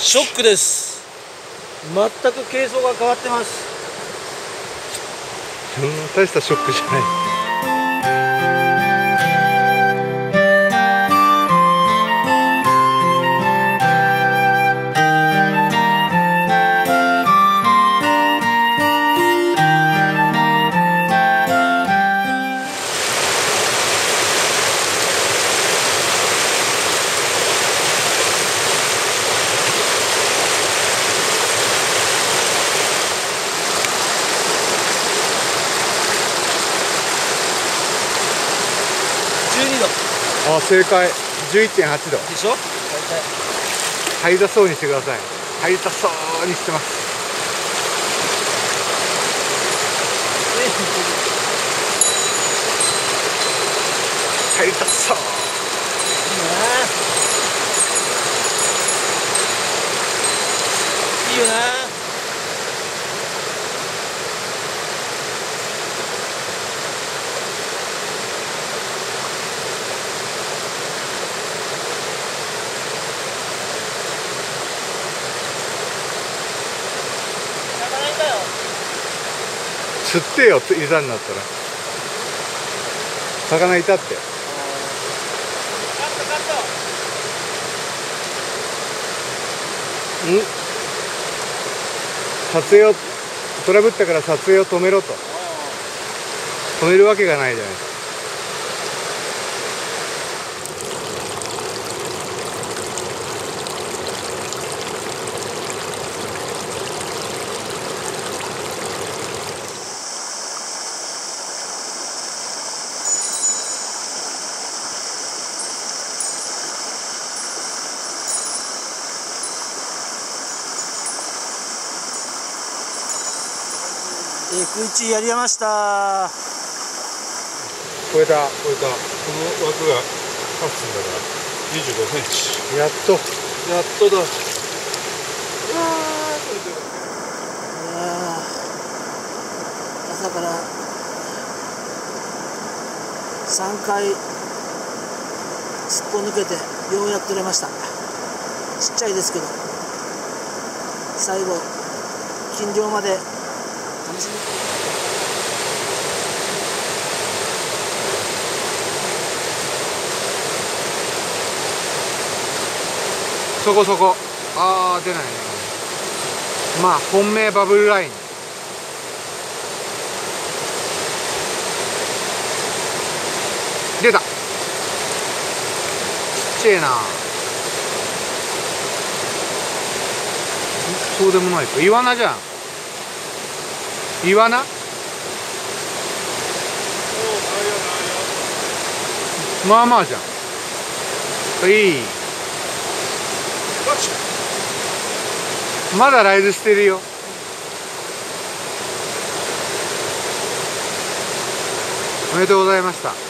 ショックです。全く形相が変わってます。 大したショックじゃない。 12度。 あ、正解。11.8 度でしょ。 入りたそうにしてください。入りたそうにしてます。入りたそう。 いいよな。 釣ってよ、いざになったら。魚いたって。 カットカット。撮影をトラブったから撮影を止めろと。止めるわけがないじゃないですか。 F1 やりました。 超えた。 この枠が8分だから25センチ。 やっとだ。 朝から3回すっぽ抜けてようやく取れました。ちっちゃいですけど最後金量まで楽しみ。 そこそこ。ああ、出ないね。まあ本命バブルライン。出た。ちっちゃいな。そうでもないか。イワナじゃん。イワナ。まあまあじゃん。いい。まだライズしてるよ。おめでとうございました。